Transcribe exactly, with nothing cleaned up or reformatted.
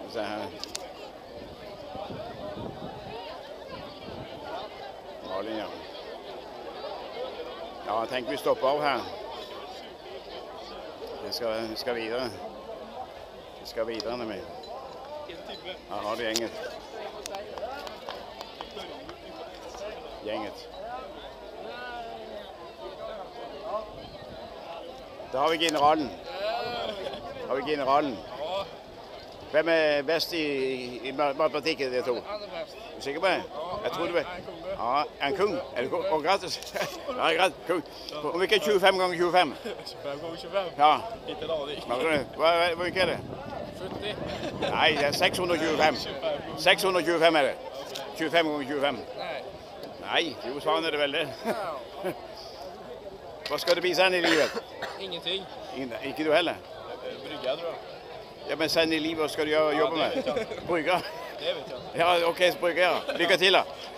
Se her. Malin, ja. Ja, jeg tenker vi stopper av her. Vi skal, vi skal videre. Vi skal videre nemlig. Her har du gjenget. Gjenget. Da har vi generalen. Da har vi generalen. Hvem er best i, i matematikk i det to? Han er best. Er du sikker på det? Jeg tror du er. Ja, er en kung? Er du kung? Å, gratis. Ja, greit, kung. Om ikke tjuefem ganger tjuefem? tjuefem ganger tjuefem? Ja. Ikke en aning. Hva, hvor mye er det? førti. Nei, det er seks hundre og tjuefem. seks hundre og tjuefem er det. tjuefem ganger tjuefem. Nei. Nei, jo, sånn er det vel det. Hva skal det bli sen i livet? Ingenting. Ingen, ikke du heller? Brygge, tror jeg. Ja, men sen i livet, hva skal du gjøre, jobbe med? Brygge? Det vet jeg. Ja, ok, brygge, ja. Lykke til da.